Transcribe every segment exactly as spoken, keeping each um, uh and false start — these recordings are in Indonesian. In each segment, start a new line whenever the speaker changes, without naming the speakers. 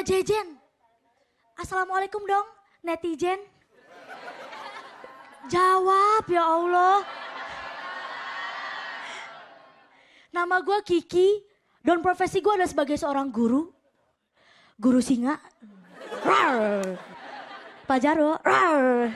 Jejen. Assalamualaikum dong, netizen. Jawab ya Allah. Nama gue Kiki dan profesi gue adalah sebagai seorang guru. Guru singa. Rar. Pak Jarwo. Rar.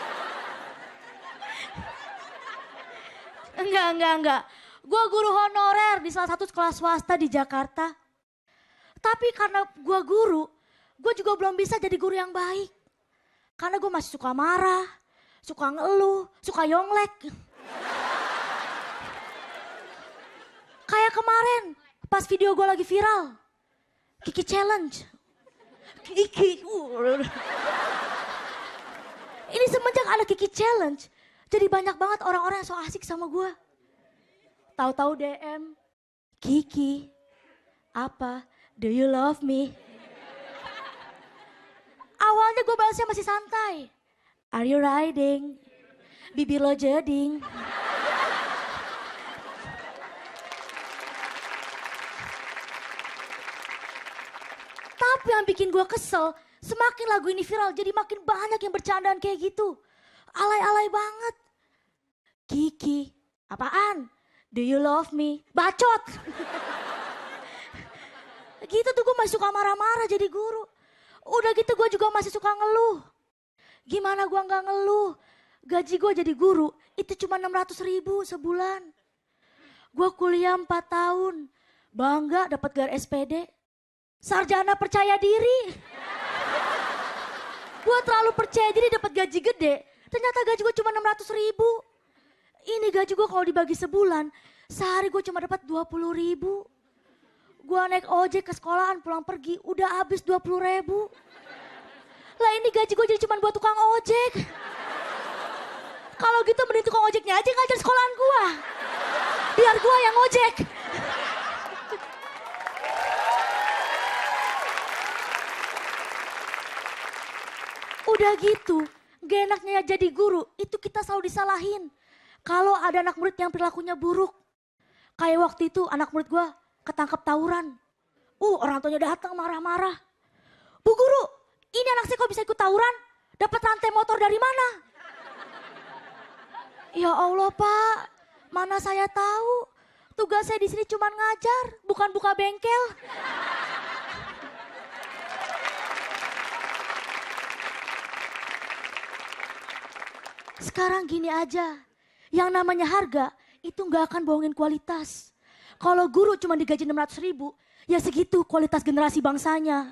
Enggak, enggak, enggak. Gue guru honorer di salah satu sekolah swasta di Jakarta. Tapi karena gue guru, gue juga belum bisa jadi guru yang baik. Karena gue masih suka marah, suka ngeluh, suka yonglek. Kayak kemarin pas video gue lagi viral. Kiki Challenge. Kiki. Uh. Ini semenjak ada Kiki Challenge. Jadi banyak banget orang-orang yang so asik sama gue. Tahu-tahu D M. Kiki. Apa? Do you love me? Awalnya gue balasnya masih santai. Are you riding? Bibir lo jeding. Tapi yang bikin gue kesel, semakin lagu ini viral jadi makin banyak yang bercandaan kayak gitu. Alay-alay banget. Kiki, apaan? Do you love me? Bacot. Gitu tuh gue masih suka marah-marah jadi guru. Udah gitu gue juga masih suka ngeluh. Gimana gue gak ngeluh? Gaji gue jadi guru itu cuma enam ratus ribu sebulan. Gue kuliah empat tahun. Bangga dapat gelar S P D. Sarjana percaya diri. Gue terlalu percaya diri dapat gaji gede. Ternyata gaji gue cuma enam ratus ribu. Ini gaji gue kalau dibagi sebulan, sehari gue cuma dapat dua puluh ribu. Gue naik ojek ke sekolahan pulang pergi, udah habis dua puluh ribu. Lah ini gaji gue jadi cuma buat tukang ojek. Kalau gitu mending tukang ojeknya aja ngajar sekolahan gue. Biar gue yang ojek. Udah gitu, gak enaknya jadi guru, itu kita selalu disalahin. Kalau ada anak murid yang perilakunya buruk. Kayak waktu itu anak murid gue ketangkep tawuran. Uh, orang tuanya datang marah-marah. Bu guru, ini anak saya kok bisa ikut tawuran? Dapat rantai motor dari mana? Ya Allah Pak, mana saya tahu. Tugas saya di sini cuma ngajar, bukan buka bengkel. Sekarang gini aja, yang namanya harga itu nggak akan bohongin kualitas. Kalau guru cuma digaji enam ratus ribu, ya segitu kualitas generasi bangsanya.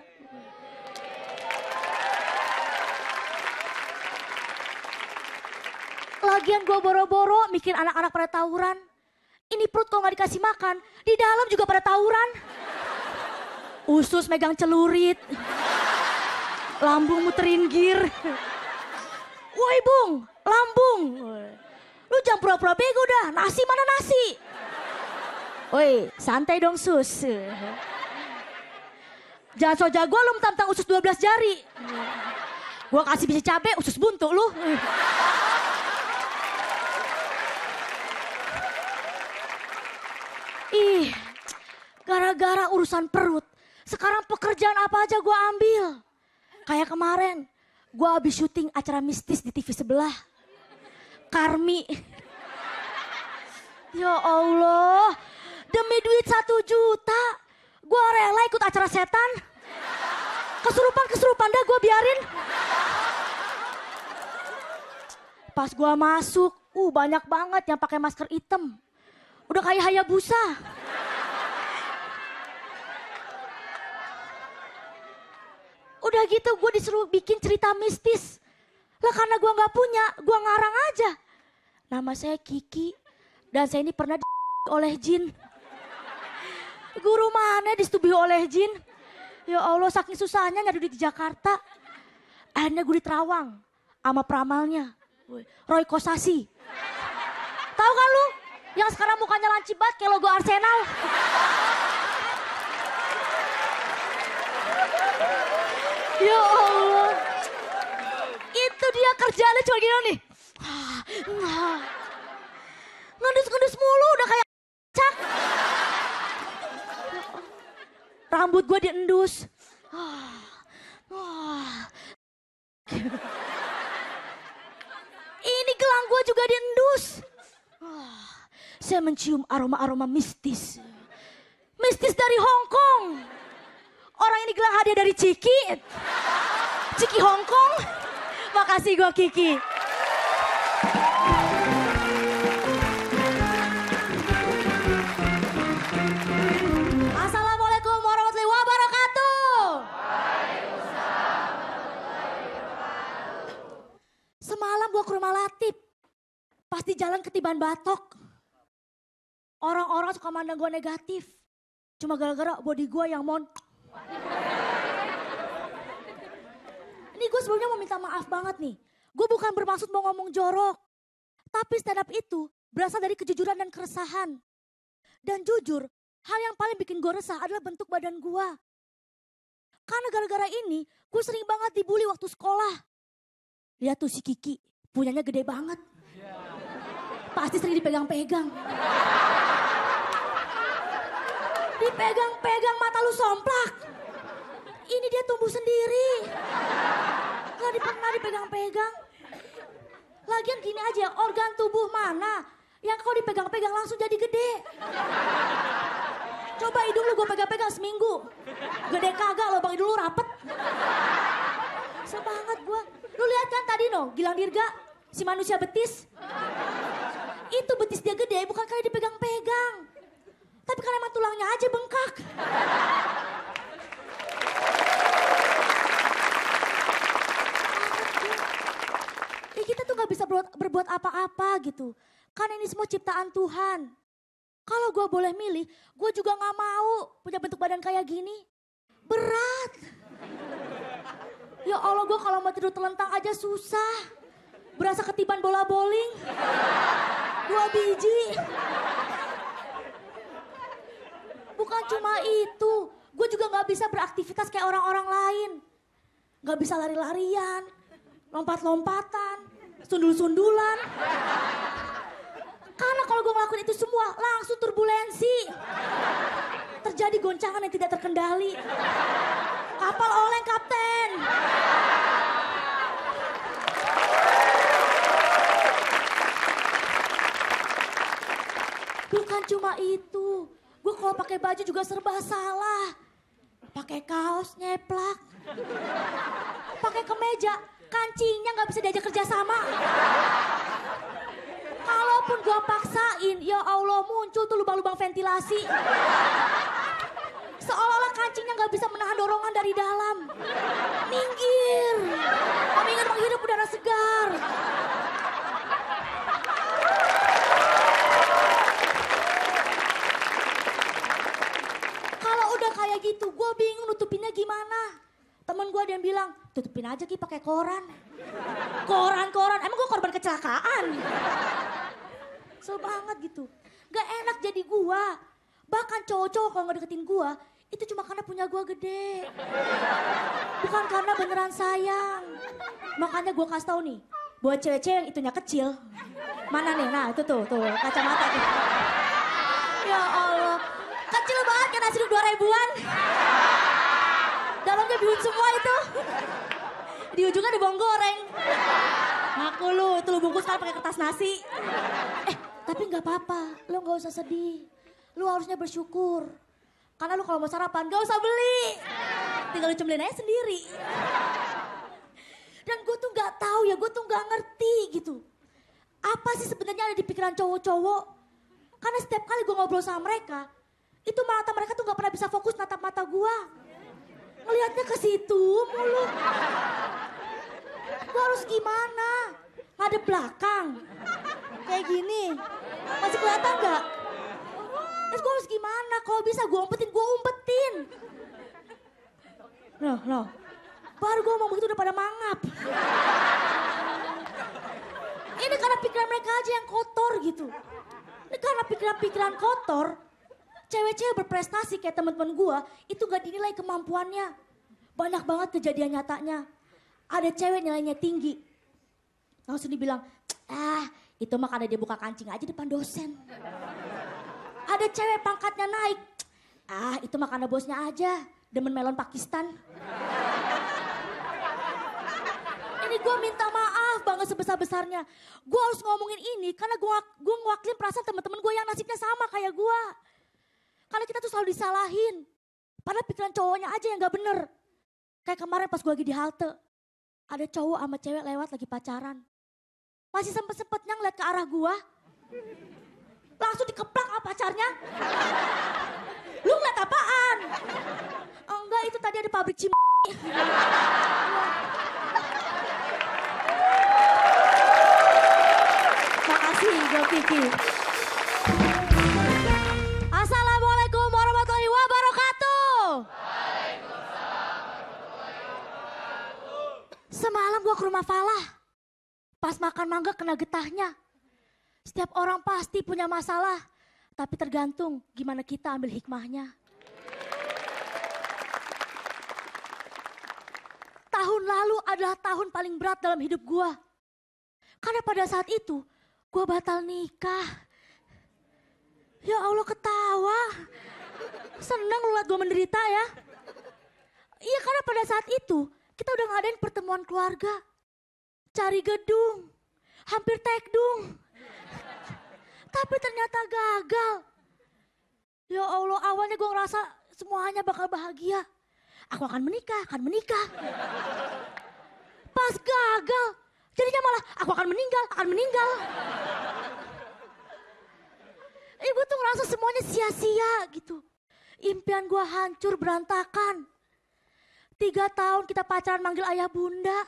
Lagian gue boro-boro bikin anak-anak pada tawuran. Ini perut kok nggak dikasih makan, di dalam juga pada tawuran. Usus megang celurit, lambung muterin gir. Woi Bung, lambung. Lu jangan pura-pura bego dah, nasi mana nasi? Woi, santai dong sus. Jangan so jago lu mentang-mentang usus dua belas jari. Gua kasih biji cabe, usus buntu lu. Ih, gara-gara urusan perut, sekarang pekerjaan apa aja gua ambil. Kayak kemarin, gua habis syuting acara mistis di T V sebelah. Karmi. Ya Allah, demi duit satu juta, gue rela ikut acara setan. Kesurupan-kesurupan dah gue biarin. Pas gue masuk, uh banyak banget yang pakai masker hitam. Udah kayak Hayabusa. Udah gitu gue disuruh bikin cerita mistis. Lah karena gue gak punya, gue ngarang aja. Nama saya Kiki dan saya ini pernah di oleh jin. Guru mana disetubuhi oleh jin? Ya Allah saking susahnya nyari duit di Jakarta. Akhirnya gue di Terawang sama peramalnya. Roy Kosasi. Tahu kan lu? Yang sekarang mukanya lancip banget kayak logo Arsenal. Ya Allah. Itu dia kerjaannya cuma gini nih. Ngendus-ngendus mulu udah kayak cak. Rambut gue diendus. Ah, ah. Ini gelang gue juga diendus. Ah, saya mencium aroma-aroma mistis. Mistis dari Hong Kong. Orang ini gelang hadiah dari Ciki. Ciki Hong Kong. Makasih gue Kiki. Assalamualaikum warahmatullahi wabarakatuh. Semalam gue ke rumah Latif. Pas di jalan ketiban batok. Orang-orang suka mandang gue negatif. Cuma gara-gara body gue yang mon. Ini gue sebelumnya mau minta maaf banget nih. Gue bukan bermaksud mau ngomong jorok. Tapi stand up itu berasal dari kejujuran dan keresahan. Dan jujur, hal yang paling bikin gue resah adalah bentuk badan gue. Karena gara-gara ini, gue sering banget dibully waktu sekolah. Lihat tuh si Kiki, punyanya gede banget. Pasti sering dipegang-pegang. Dipegang-pegang mata lu somplak. Ini dia tumbuh sendiri. Gak pernah dipegang-pegang. Lagian gini aja, organ tubuh mana yang kau dipegang-pegang langsung jadi gede. Coba hidung lu gue pegang-pegang seminggu. Gede kagak, lubang hidung lu rapet. Sebanget gue. Lu lihat kan tadi no, Gilang Dirga, si manusia betis. Itu betis dia gede bukan karena dipegang-pegang. Tapi karena emang tulangnya aja bengkak. Ya kita tuh gak bisa berbuat, berbuat apa-apa gitu. Karena ini semua ciptaan Tuhan. Kalau gue boleh milih, gue juga gak mau punya bentuk badan kayak gini. Berat. Ya Allah, gue kalau mau tidur telentang aja susah. Berasa ketiban bola bowling. Dua biji. Bukan cuma itu, gue juga gak bisa beraktivitas kayak orang-orang lain. Gak bisa lari-larian, lompat-lompatan, sundul-sundulan. Karena kalau gue ngelakuin itu semua, langsung turbulensi. Terjadi goncangan yang tidak terkendali. Kapal oleng, Kapten. Bukan cuma itu. Gue kalau pakai baju juga serba salah. Pakai kaos nyeplak. Pakai kemeja, kancingnya nggak bisa diajak kerja sama. Kalaupun gue paksain, ya Allah muncul tuh lubang-lubang ventilasi. Seolah-olah kancingnya nggak bisa menahan dorongan dari dalam. Minggir. Kami ingin menghirup udara segar. Kayak gitu, gue bingung nutupinnya gimana. Temen gue ada yang bilang, tutupin aja Ki pakai koran. Koran-koran, emang gue korban kecelakaan? Kesel banget gitu. Gak enak jadi gue. Bahkan cowok-cowok kalau gak deketin gue, itu cuma karena punya gue gede. Bukan karena beneran sayang. Makanya gue kasih tau nih, buat cewek-cewek yang itunya kecil. Mana nih, nah itu tuh, tuh kacamata tuh. Ya Allah. Kecil banget kan nasi dua ribuan. Dalamnya bihun semua itu. Di ujungnya ada bawang goreng. Ngaku lu, itu lu bungkus kan pakai kertas nasi. Eh, tapi gak apa-apa, lu gak usah sedih. Lu harusnya bersyukur. Karena lu kalau mau sarapan gak usah beli. Tinggal lu cemilin aja sendiri. Dan gue tuh gak tahu ya, gue tuh gak ngerti gitu. Apa sih sebenarnya ada di pikiran cowok-cowok? Karena setiap kali gue ngobrol sama mereka, itu mata mereka tuh gak pernah bisa fokus natap mata gua. Ngelihatnya ke situ mulu. Gua harus gimana? Ngadep belakang. Kayak gini. Masih kelihatan gak? Terus gua harus gimana? Kalau bisa gua umpetin, gua umpetin. Loh, loh. Baru gua ngomong begitu udah pada mangap. Ini karena pikiran mereka aja yang kotor gitu. Ini karena pikiran-pikiran kotor. Cewek-cewek berprestasi kayak teman-teman gue itu gak dinilai kemampuannya. Banyak banget kejadian nyatanya. Ada cewek nilainya tinggi. Langsung dibilang, ah itu mah karena dia buka kancing aja depan dosen. Ada cewek pangkatnya naik. Ah itu mah karena bosnya aja. demen melon Pakistan. Ini gue minta maaf banget sebesar-besarnya. Gue harus ngomongin ini karena gue gue ngewakilin perasaan teman-teman gue yang nasibnya sama kayak gue. Karena kita tuh selalu disalahin. Padahal pikiran cowoknya aja yang gak bener. Kayak kemarin pas gue lagi di halte. Ada cowok sama cewek lewat lagi pacaran. Masih sempet-sempetnya ngeliat ke arah gue. Langsung dikeplak sama pacarnya. Lu ngeliat apaan? Enggak, itu tadi ada pabrik cim. Makasih Go Kiki. Assalamualaikum warahmatullahi wabarakatuh. Semalam gua ke rumah Falah. Pas makan mangga kena getahnya. Setiap orang pasti punya masalah. Tapi tergantung gimana kita ambil hikmahnya. Tahun lalu adalah tahun paling berat dalam hidup gua. Karena pada saat itu gua batal nikah. Ya Allah, ketawa. Seneng lu liat gua menderita ya. Iya, karena pada saat itu kita udah ngadain pertemuan keluarga. Cari gedung. Hampir tekdung. Tapi ternyata gagal. Ya Allah, awalnya gue ngerasa semuanya bakal bahagia. Aku akan menikah, akan menikah. Pas gagal, jadinya malah aku akan meninggal, akan meninggal. Ibu tuh ngerasa semuanya sia-sia gitu. Impian gue hancur berantakan. Tiga tahun kita pacaran manggil ayah bunda.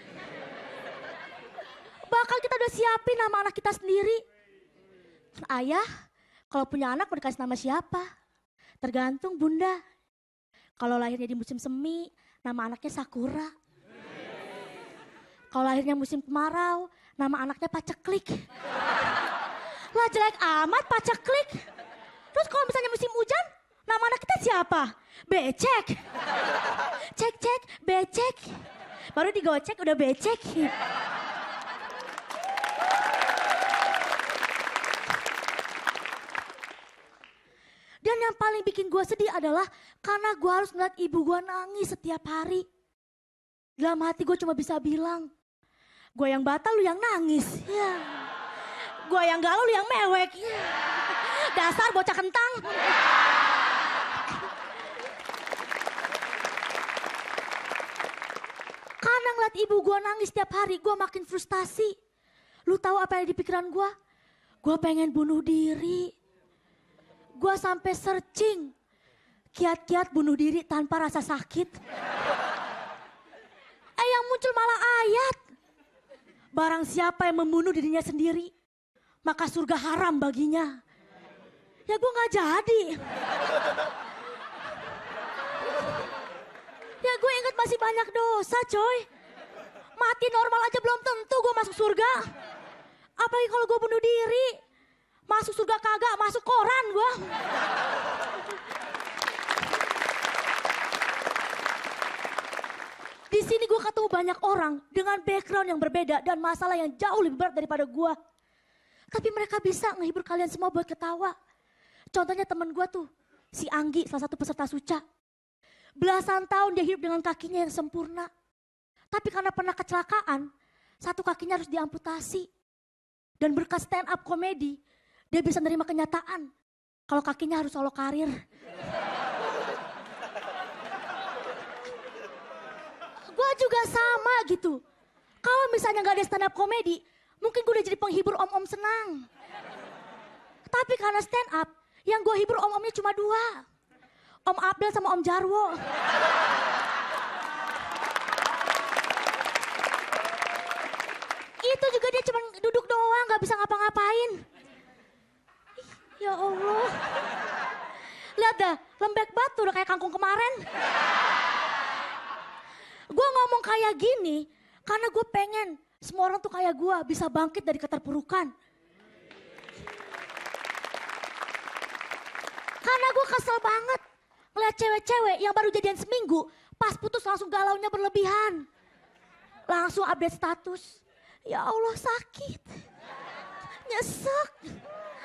Bakal kita udah siapin nama anak kita sendiri. Ayah, kalau punya anak mau dikasih nama siapa? Tergantung bunda. Kalau lahirnya di musim semi, nama anaknya Sakura. Kalau lahirnya musim kemarau, nama anaknya Paceklik. Lah jelek amat Paceklik. Terus kalau misalnya musim hujan, nama anak kita siapa? Becek. Cek cek, becek. Baru digocek udah becek. Dan yang paling bikin gue sedih adalah karena gue harus ngeliat ibu gue nangis setiap hari. Dalam hati gue cuma bisa bilang, gue yang batal lu yang nangis. Ya. Gue yang galau lu yang mewek. Ya. Dasar bocah kentang. Karena ngeliat ibu gue nangis setiap hari, gue makin frustasi. Lu tahu apa yang di pikiran gue? Gue pengen bunuh diri. Gue sampai searching kiat-kiat bunuh diri tanpa rasa sakit. Eh yang muncul malah ayat. Barang siapa yang membunuh dirinya sendiri, maka surga haram baginya. Ya gue gak jadi. Ya gue ingat masih banyak dosa coy. Mati normal aja belum tentu gue masuk surga. Apalagi kalau gue bunuh diri. Masuk surga kagak, masuk koran gua. Di sini gua ketemu banyak orang dengan background yang berbeda dan masalah yang jauh lebih berat daripada gua. Tapi mereka bisa ngehibur kalian semua buat ketawa. Contohnya temen gua tuh, si Anggi, salah satu peserta Suca. Belasan tahun dia hidup dengan kakinya yang sempurna. Tapi karena pernah kecelakaan, satu kakinya harus diamputasi. Dan berkat stand up komedi, dia bisa menerima kenyataan kalau kakinya harus solo karir. Gue juga sama gitu. Kalau misalnya gak ada stand up komedi, mungkin gue udah jadi penghibur om-om senang. Tapi karena stand up, yang gue hibur om-omnya cuma dua. Om Abdel sama Om Jarwo. Itu juga dia cuma duduk doang, gak bisa ngapa-ngapain. Ya Allah. Lihat dah, lembek batu udah kayak kangkung kemarin. Gue ngomong kayak gini karena gue pengen semua orang tuh kayak gue bisa bangkit dari keterpurukan. Karena gue kesel banget ngeliat cewek-cewek yang baru jadian seminggu, pas putus langsung galaunya berlebihan. Langsung update status. Ya Allah sakit. Nyesek.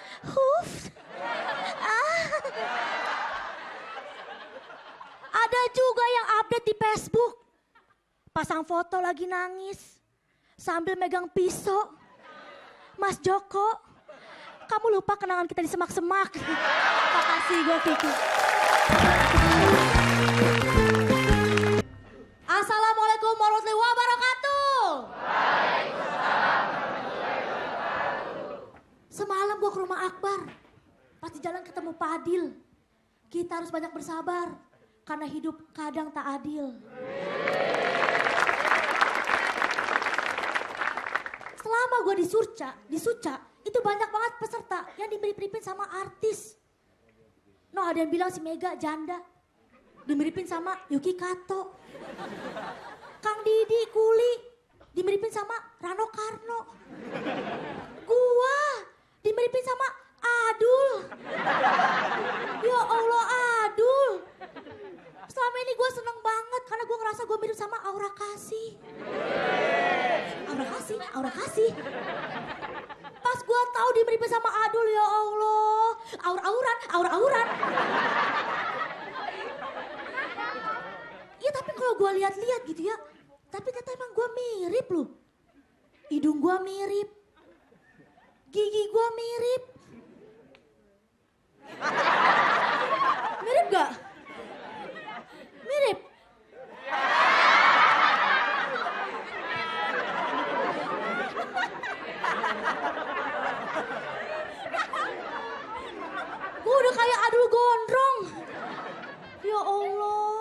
Huf. Ah. Ada Facebook. Pasang foto lagi nangis. Sambil megang pisau. Mas Joko, kamu lupa kenangan kita di semak-semak. Makasih gue Vicky. Assalamualaikum warahmatullahi wabarakatuh. Semalam gue ke rumah Akbar. Pas di jalan ketemu Pak Adil. Kita harus banyak bersabar. Karena hidup kadang tak adil. Selama gue di Surca, di Suca, itu banyak banget peserta yang dimirip-miripin sama artis. No, ada yang bilang si Mega janda. Dimiripin sama Yuki Kato. Kang Didi Kuli dimiripin sama Rano Karno. Gua dimiripin sama Adul. Ya Allah Adul. Selama ini gue seneng banget karena gue ngerasa gue mirip sama Aura Kasih. Aura Kasih, Aura Kasih. Pas gue tahu dimiripin sama Adul, ya Allah. Aur-auran, aur-auran. Ya tapi kalau gue lihat-lihat gitu ya, tapi ternyata emang gue mirip loh. Hidung gue mirip, gigi gue mirip. Mirip gak? Mirip. Gue udah kayak Adul gondrong. Ya Allah.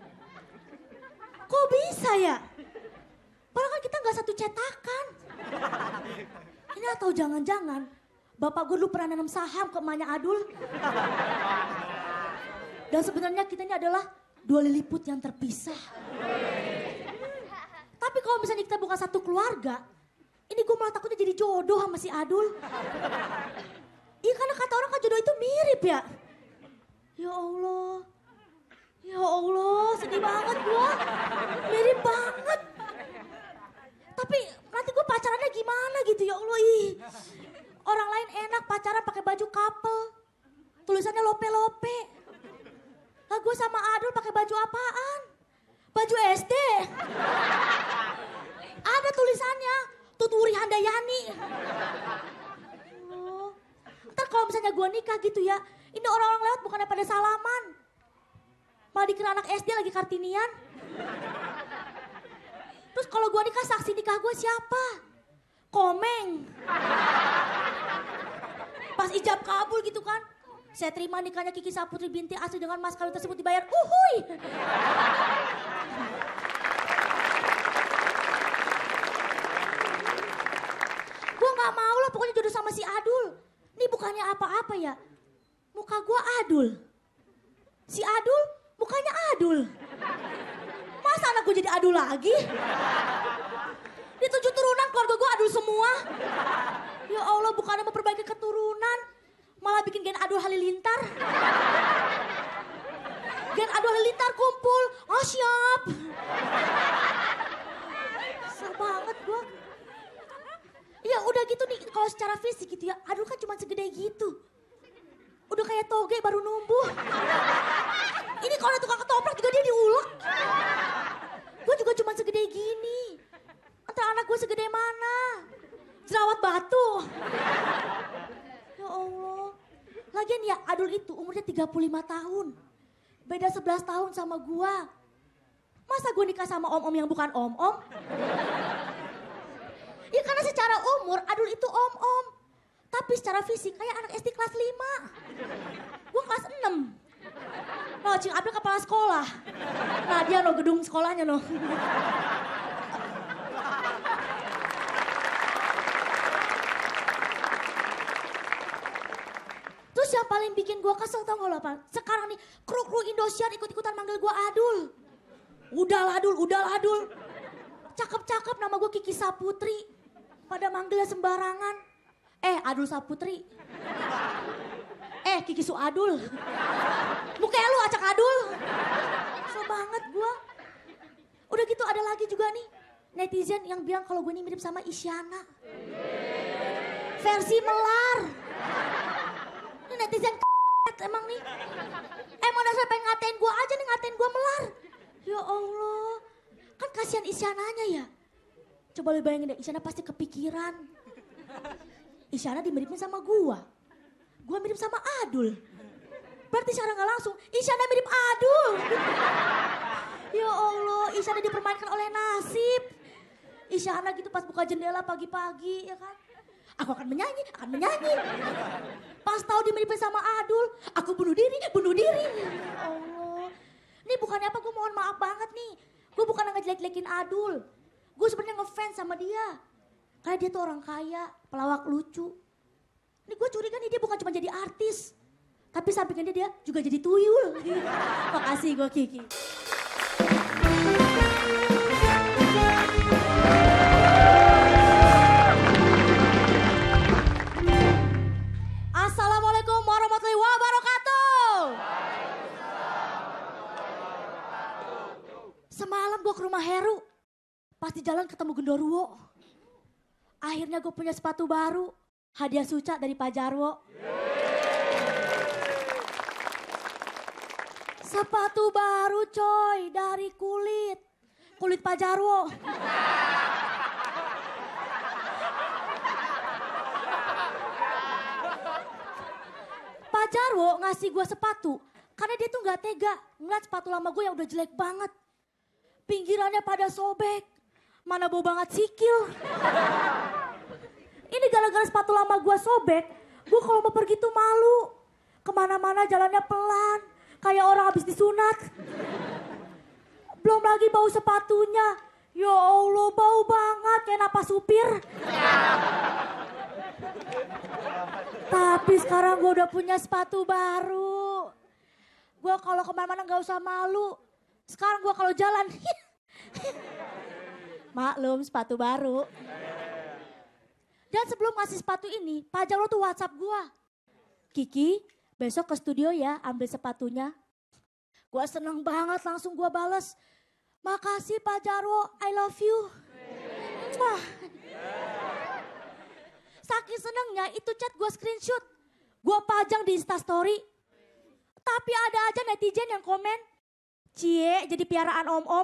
Kok bisa ya? Padahal kan kita gak satu cetakan. Ini atau jangan-jangan bapak gue dulu pernah nanam saham ke emaknya Adul. Dan sebenarnya kita ini adalah dua liliput yang terpisah. Tapi kalau misalnya kita bukan satu keluarga, ini gue malah takutnya jadi jodoh sama si Adul. Iya karena kata orang kan jodoh itu mirip ya. Ya Allah. Ya Allah, sedih banget gue. Mirip banget. Tapi nanti gue pacarannya gimana gitu ya Allah. Ih. Orang lain enak pacaran pakai baju couple. Tulisannya lope-lope. Lah gue sama Adul pakai baju apaan? Baju S D. Ada tulisannya, Tuturi Handayani. Oh. Ntar kalau misalnya gue nikah gitu ya, ini orang-orang lewat bukannya pada salaman. Malah dikira anak S D lagi Kartinian. Terus kalau gue nikah, saksi nikah gue siapa? Komeng. Pas ijab kabul gitu kan. Saya terima nikahnya Kiki Saputri binti Asri dengan mas kawin tersebut dibayar. Uhuy. Gue gak mau lah pokoknya jodoh sama si Adul. Ini bukannya apa-apa ya. Muka gue Adul. Si Adul mukanya Adul. Masa anak gue jadi Adul lagi? Di tujuh turunan keluarga gue Adul semua. Ya Allah bukannya memperbaiki keturunan. Malah bikin gen Adul Halilintar. Gen Adul Halilintar kumpul. Oh siap. Kesel banget gue. Ya udah gitu nih kalau secara fisik gitu ya. Adul kan cuma segede gitu. Udah kayak toge baru numbuh. Ini kalau ada tukang ketoprak juga dia diulek. Gue juga cuma segede gini. Antara anak gue segede mana? Jerawat batu. Ya Allah. Lagian ya Adul itu umurnya tiga puluh lima tahun. Beda sebelas tahun sama gue. Masa gue nikah sama om-om yang bukan om-om? Ya karena secara umur Adul itu om-om. Tapi secara fisik kayak anak S D kelas lima. Gue kelas enam. No, Cing April kepala sekolah. Nah dia no gedung sekolahnya no. Terus yang paling bikin gue kesel tau gak lo apa? Sekarang nih kru-kru Indosiar ikut-ikutan manggil gue Adul. Udah Adul, udah Adul. Cakep-cakep nama gue Kiki Saputri. Pada manggilnya sembarangan. Eh Adul Saputri. Eh Kiki Suadul. Mukanya lu acak Adul. Kesel banget gue. Udah gitu ada lagi juga nih. Netizen yang bilang kalau gue ini mirip sama Isyana. Versi melar. Ini netizen emang nih. Emang dasar pengen ngatain gue aja nih, ngatain gue melar. Ya Allah, kan kasihan Isyananya ya. Coba lu bayangin deh, Isyana pasti kepikiran. Isyana dimiripin sama gua. Gua mirip sama Adul. Berarti secara gak langsung, Isyana mirip Adul. Ya Allah, Isyana dipermainkan oleh nasib. Isyana gitu pas buka jendela pagi-pagi, ya kan. Aku akan menyanyi, akan menyanyi. Pas tahu dimiripin sama Adul, aku bunuh diri, bunuh diri. Ya Allah. Ini bukannya apa, gue mohon maaf banget nih. Gue bukan ngejelek-jelekin Adul. Gue sebenarnya ngefans sama dia. Karena dia tuh orang kaya, pelawak lucu. Ini gue curiga nih dia bukan cuma jadi artis. Tapi sampingnya dia juga jadi tuyul. Makasih gue Kiki. Assalamualaikum warahmatullahi wabarakatuh. Semalam gue ke rumah Heru. Pas di jalan ketemu Gendoruwo. Akhirnya gue punya sepatu baru. Hadiah Suca dari Pak Jarwo. Sepatu baru coy, dari kulit. Kulit Pak Jarwo. Pak Jarwo ngasih gue sepatu. Karena dia tuh gak tega ngeliat sepatu lama gue yang udah jelek banget. Pinggirannya pada sobek. Mana bau banget sikil. Ini gara-gara sepatu lama gue sobek, gue kalau mau pergi tuh malu. Kemana-mana jalannya pelan, kayak orang habis disunat. Belum lagi bau sepatunya. Ya Allah, bau banget kayak napas supir. Tapi sekarang gue udah punya sepatu baru. Gue kalau kemana-mana gak usah malu. Sekarang gue kalau jalan, maklum sepatu baru. Dan sebelum ngasih sepatu ini, Pak Jarwo tuh WhatsApp gue. Kiki, besok ke studio ya ambil sepatunya. Gue seneng banget langsung gue bales. Makasih Pak Jarwo, I love you. Wah. Saking senengnya itu chat gue screenshot. Gue pajang di Instastory. Tapi ada aja netizen yang komen. Cie jadi piaraan om-om.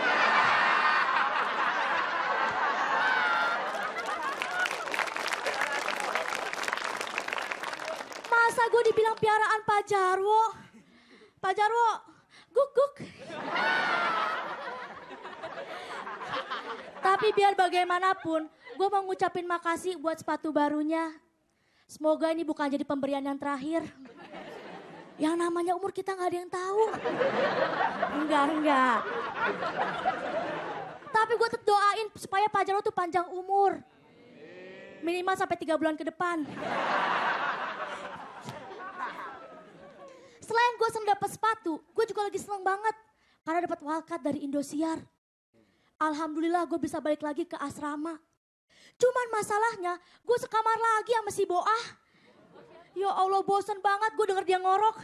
Masa gue dibilang piaraan Pak Jarwo? Pak Jarwo, guk guk. Tapi biar bagaimanapun, gue mau ngucapin makasih buat sepatu barunya. Semoga ini bukan jadi pemberian yang terakhir. Yang namanya umur kita gak ada yang tahu. Enggak, enggak. Tapi gue tetap doain supaya Pak Jarwo tuh panjang umur. Minimal sampai tiga bulan ke depan. Selain gue seneng dapet sepatu, gue juga lagi seneng banget. Karena dapat wildcard dari Indosiar. Alhamdulillah gue bisa balik lagi ke asrama. Cuman masalahnya gue sekamar lagi sama si Boah. Ya Allah bosen banget gue denger dia ngorok.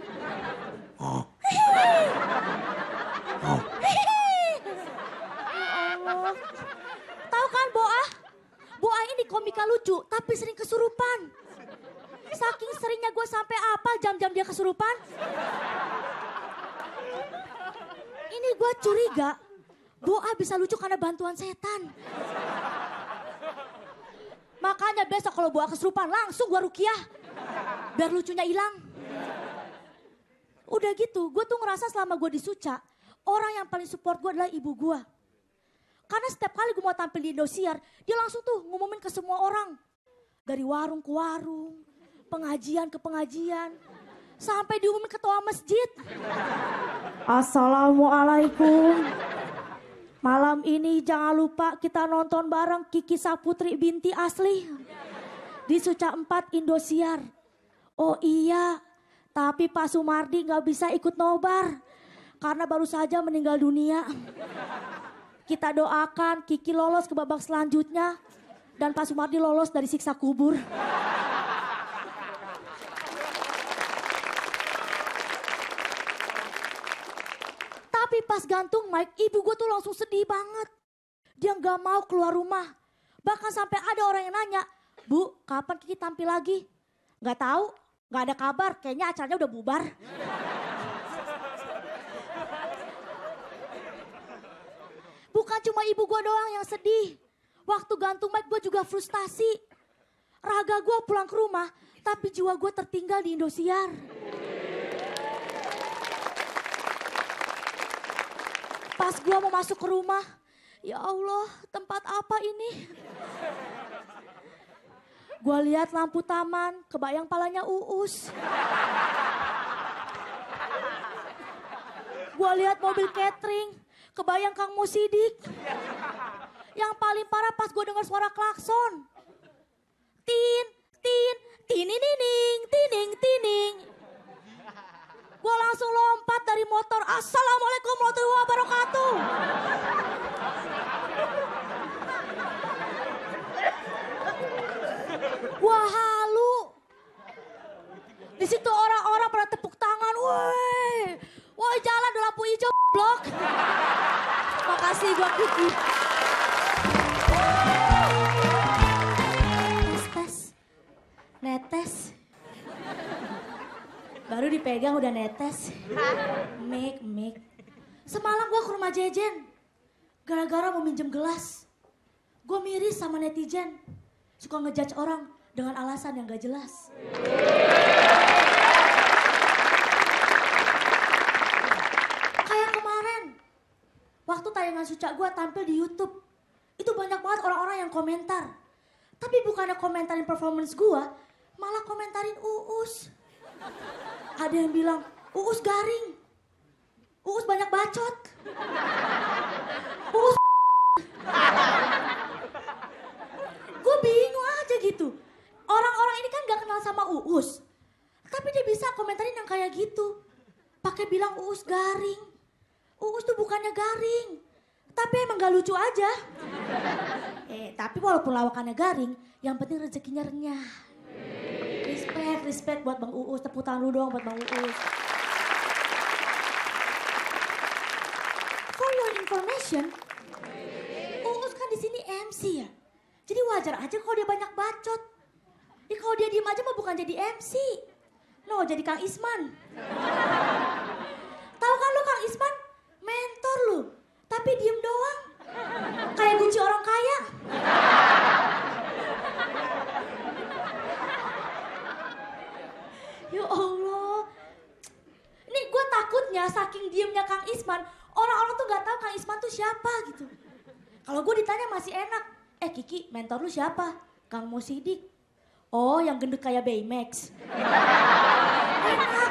Ya Allah. Tahu kan Boah? Boah ini komika lucu tapi sering kesurupan. Saking seringnya gue sampai apal jam-jam dia kesurupan. Ini gue curiga Boah bisa lucu karena bantuan setan. Makanya besok kalau Boah kesurupan langsung gue rukiah. Biar lucunya hilang. Udah gitu, gue tuh ngerasa selama gue di Suca, orang yang paling support gue adalah ibu gue. Karena setiap kali gue mau tampil di Indosiar, dia langsung tuh ngumumin ke semua orang. Dari warung ke warung, pengajian ke pengajian, sampai diumumin ketua masjid. Assalamualaikum. Malam ini jangan lupa kita nonton bareng Kiki Saputri binti asli. Di Suca empat Indosiar. Oh iya, tapi Pak Sumardi gak bisa ikut nobar. Karena baru saja meninggal dunia. Kita doakan Kiki lolos ke babak selanjutnya. Dan Pak Sumardi lolos dari siksa kubur. Tapi pas gantung mic, ibu gue tuh langsung sedih banget. Dia gak mau keluar rumah. Bahkan sampai ada orang yang nanya, Bu, kapan Kiki tampil lagi? Gak tahu, gak ada kabar, kayaknya acaranya udah bubar. cuma ibu gue doang yang sedih. Waktu gantung mic gue juga frustasi. Raga gue pulang ke rumah, tapi jiwa gue tertinggal di Indosiar. Pas gue mau masuk ke rumah, ya Allah, tempat apa ini? Gue lihat lampu taman, kebayang palanya Uus. Gue lihat mobil catering, kebayang Kang Musidik. Yang paling parah pas gue dengar suara klakson. Tin, tin, tinining, tining, tining. Gue langsung lompat dari motor. Assalamualaikum warahmatullahi wabarakatuh. Gue halu. Di situ orang-orang pada tepuk tangan. Woi, woi jalan udah lampu hijau blok. Makasih gue Kiki. Tes tes, netes. Baru dipegang udah netes. Mik, mik. Semalam gue ke rumah Jejen. Gara-gara mau minjem gelas. Gue miris sama netizen. Suka ngejudge orang dengan alasan yang gak jelas. Kayak kemarin. Waktu tayangan Suca gue tampil di YouTube. Itu banyak banget orang-orang yang komentar. Tapi bukannya komentarin performance gue. Malah komentarin Uus. Ada yang bilang, Uus garing. Uus banyak bacot. Uus gue bingung aja gitu. Orang-orang ini kan gak kenal sama Uus. Tapi dia bisa komentarin yang kayak gitu. Pakai bilang Uus garing. Uus tuh bukannya garing. Tapi emang gak lucu aja. Eh, tapi walaupun lawakannya garing, yang penting rezekinya renyah. Respect, respect buat Bang Uus. Tepuk tangan lu doang buat Bang Uus. For your information, Uus kan di sini M C ya. Jadi wajar aja kalau dia banyak bacot. Ya kalau dia diem aja mah bukan jadi M C. No, jadi Kang Isman. Tahu kan lu Kang Isman? Mentor lu. Tapi diem doang. Kayak kunci orang kaya. Ya Allah. Ini gue takutnya saking diemnya Kang Isman, orang-orang tuh gak tahu Kang Isman tuh siapa gitu. Kalau gue ditanya masih enak. Eh Kiki, mentor lu siapa? Kang Musidik. Oh, yang gendut kayak Baymax. Enak.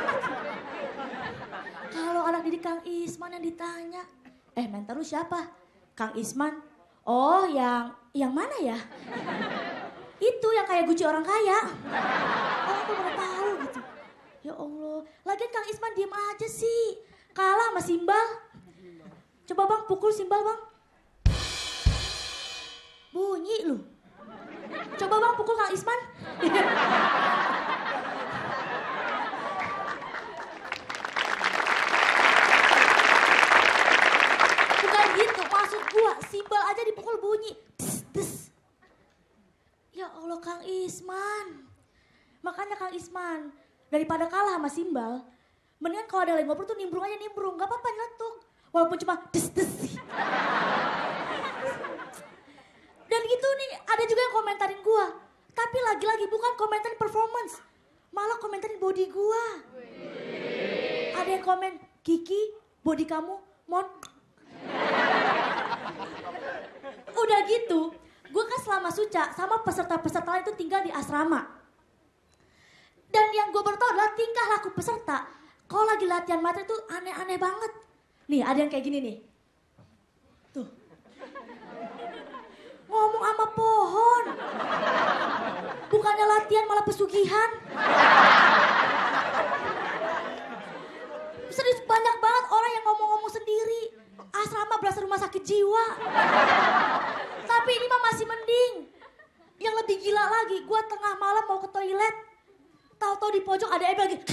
Kalau anak didik Kang Isman yang ditanya, eh mentor lu siapa? Kang Isman. Oh, yang yang mana ya? Itu yang kayak guci orang kaya. Oh, aku baru tahu gitu. Ya Allah, lagian Kang Isman diem aja sih. Kalah sama Simbal. Coba bang, pukul Simbal bang. Bunyi lu. Coba bang, pukul Kang Isman. Bukan gitu, maksud gua. Simbal aja dipukul bunyi. Des, des. Ya Allah Kang Isman. Makanya Kang Isman, daripada kalah sama Simbal, mendingan kalau ada lagi ngobrol tuh nimbrung aja nimbrung, gak apa-apa nyeletuk. Walaupun cuma des-des. Dan gitu nih, ada juga yang komentarin gua. Tapi lagi-lagi bukan komentarin performance, malah komentarin body gua. Ada yang komen, Kiki, body kamu mon. Udah gitu, gua kan selama Suca sama peserta-peserta lain itu tinggal di asrama. Dan yang gue baru tau adalah tingkah laku peserta. Kalau lagi latihan materi tuh aneh-aneh banget. Nih ada yang kayak gini nih. Tuh. Ngomong sama pohon. Bukannya latihan malah pesugihan. Serius banyak banget orang yang ngomong-ngomong sendiri. Asrama berasa rumah sakit jiwa. Tapi ini mah masih mending. Yang lebih gila lagi, gue tengah malam mau ke toilet. Tahu-tahu di pojok ada Ebe lagi.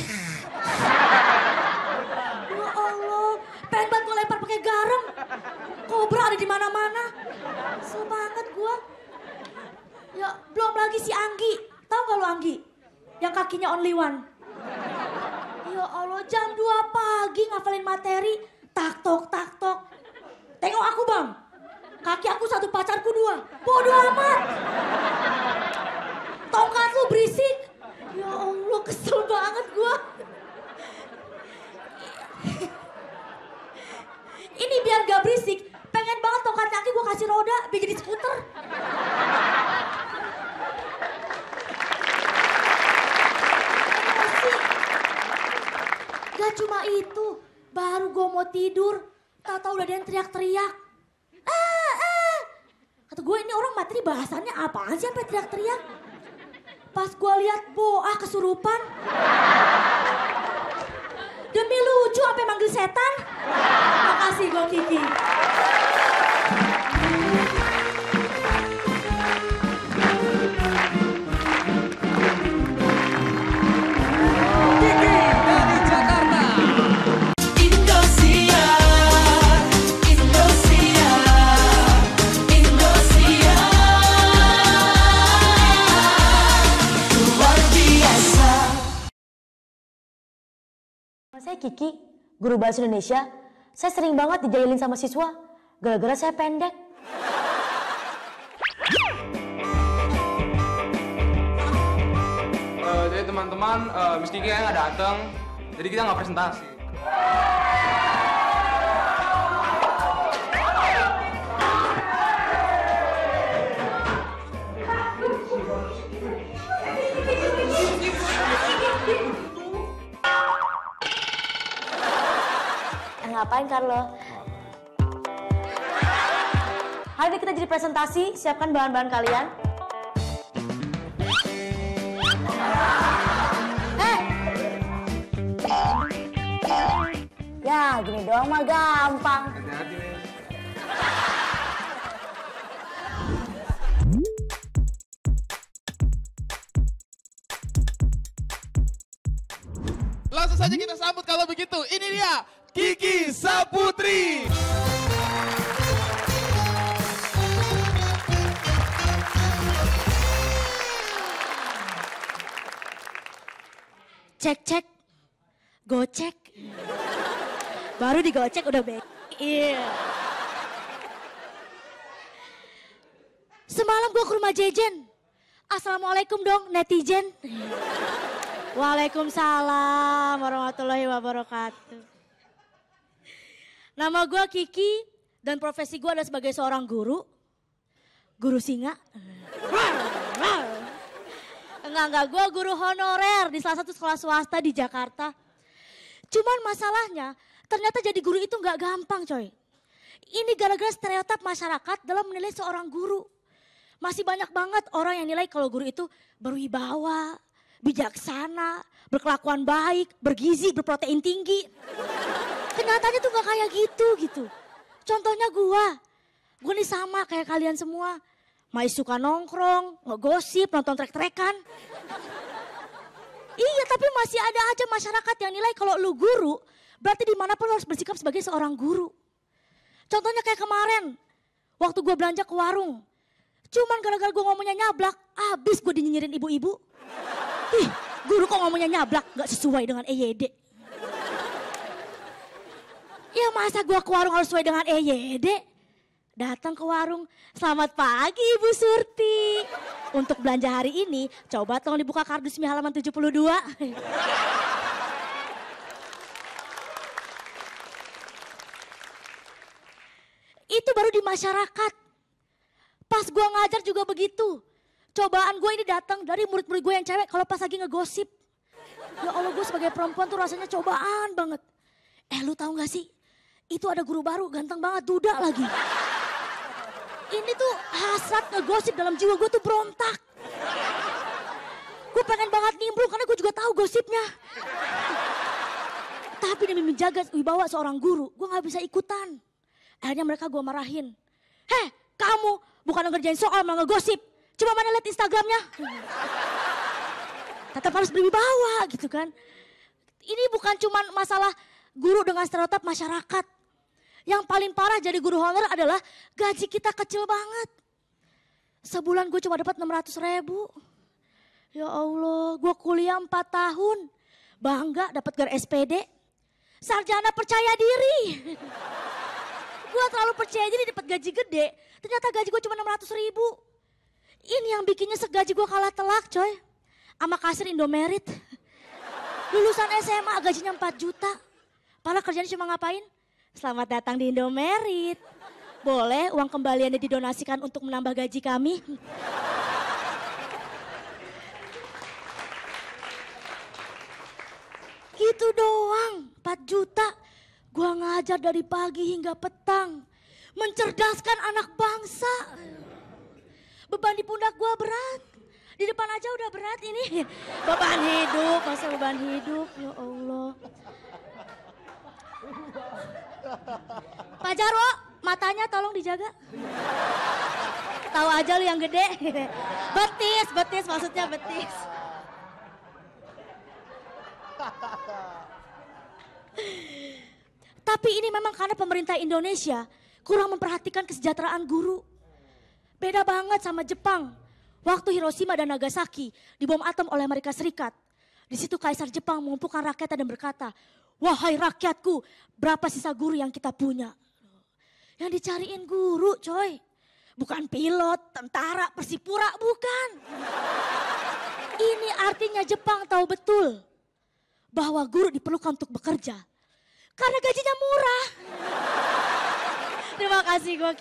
Ya Allah, pengen banget gue lempar pakai garam. Kobra ada di mana-mana. Kesel banget gue. Ya belum lagi si Anggi. Tahu gak lu Anggi? Yang kakinya only one. Ya Allah, jam dua pagi ngafalin materi. Tak tok, tak tok. Tengok aku bang. Kaki aku satu, pacarku dua. Bodoh amat. Tongkat lu berisik. Ya Allah, kesel banget gua. Ini biar gak berisik, pengen banget tongkat kaki gua kasih roda biar jadi skuter. Gak cuma itu, baru gue mau tidur, tau-tau udah ada yang teriak-teriak. Ah, ah. Kata gue ini orang materi bahasannya apaan sih sampai teriak-teriak. Pas gue lihat boah kesurupan. Demi lucu sampai manggil setan. Makasih gue Kiki.
Saya Kiki, guru bahasa Indonesia. Saya sering banget dijailin sama siswa, gara-gara saya pendek.
Uh, jadi teman-teman, uh, Miss Kiki kayaknya nggak datang, jadi kita nggak presentasi.
Ngapain Carlo? Hari ini kita jadi presentasi, siapkan bahan-bahan kalian. Eh! Ya, gini doang mah gampang.
Hati-hati, men.
Langsung saja kita sambut kalau begitu. Ini dia Kiki Saputri.
Cek cek, gocek. Baru digocek udah baik. Iya. Semalam gue ke rumah Jejen. Assalamualaikum dong netizen. Waalaikumsalam warahmatullahi wabarakatuh. Nama gue Kiki dan profesi gue adalah sebagai seorang guru. Guru singa. Enggak, enggak, gue guru honorer di salah satu sekolah swasta di Jakarta. Cuman masalahnya ternyata jadi guru itu nggak gampang coy. Ini gara-gara stereotip masyarakat dalam menilai seorang guru. Masih banyak banget orang yang nilai kalau guru itu berwibawa, bijaksana, berkelakuan baik, bergizi, berprotein tinggi. Kenyataannya tuh gak kayak gitu gitu. Contohnya gua, gua nih sama kayak kalian semua. Masih suka nongkrong, ngegosip, nonton trek-trekan. Iya tapi masih ada aja masyarakat yang nilai kalau lu guru, berarti dimanapun lu harus bersikap sebagai seorang guru. Contohnya kayak kemarin, waktu gua belanja ke warung. Cuman gara-gara gua ngomongnya nyablak, abis gua dinyinyirin ibu-ibu. Ih, guru kok ngomongnya nyablak, gak sesuai dengan E Y D. Ya masa gua ke warung harus sesuai dengan E Y D? Datang ke warung, selamat pagi Ibu Surti. Untuk belanja hari ini, coba tolong dibuka kardus Mi halaman tujuh puluh dua. Itu baru di masyarakat. Pas gua ngajar juga begitu. Cobaan gue ini datang dari murid-murid gue yang cewek kalau pas lagi ngegosip. Ya Allah, gue sebagai perempuan tuh rasanya cobaan banget. Eh lu tahu gak sih? Itu ada guru baru ganteng banget, duda lagi. Ini tuh hasrat ngegosip dalam jiwa gue tuh berontak. Gue pengen banget nimbrung karena gue juga tahu gosipnya. Tapi demi menjaga wibawa seorang guru, gue gak bisa ikutan. Akhirnya mereka gue marahin. Heh, kamu bukan ngerjain soal malah ngegosip. Coba mana lihat Instagramnya. Tetap harus berwibawa gitu kan. Ini bukan cuma masalah guru dengan stereotip masyarakat. Yang paling parah jadi guru honorer adalah gaji kita kecil banget. Sebulan gue cuma dapat enam ratus ribu. Ya Allah, gue kuliah empat tahun. Bangga dapat gelar S P D. Sarjana percaya diri. Gue terlalu percaya jadi dapat gaji gede. Ternyata gaji gue cuma enam ratus ribu. Ini yang bikinnya segaji gue kalah telak coy. Sama kasir Indomerit. Lulusan S M A gajinya empat juta. Padahal kerjanya cuma ngapain? Selamat datang di Indomerit. Boleh uang kembaliannya didonasikan untuk menambah gaji kami. Gitu doang, empat juta. Gua ngajar dari pagi hingga petang. Mencerdaskan anak bangsa. Beban di pundak gua berat. Di depan aja udah berat ini. Beban hidup, masa beban hidup, ya Allah. Pak Jarwo, matanya tolong dijaga. Tahu aja lu yang gede. Betis, betis maksudnya betis. Tapi ini memang karena pemerintah Indonesia kurang memperhatikan kesejahteraan guru. Beda banget sama Jepang. Waktu Hiroshima dan Nagasaki dibom atom oleh Amerika Serikat. Di situ Kaisar Jepang mengumpulkan rakyatnya dan berkata, wahai rakyatku, berapa sisa guru yang kita punya? Yang dicariin guru coy. Bukan pilot, tentara, persipura, bukan. Ini artinya Jepang tahu betul bahwa guru diperlukan untuk bekerja. Karena gajinya murah. Terima kasih gue.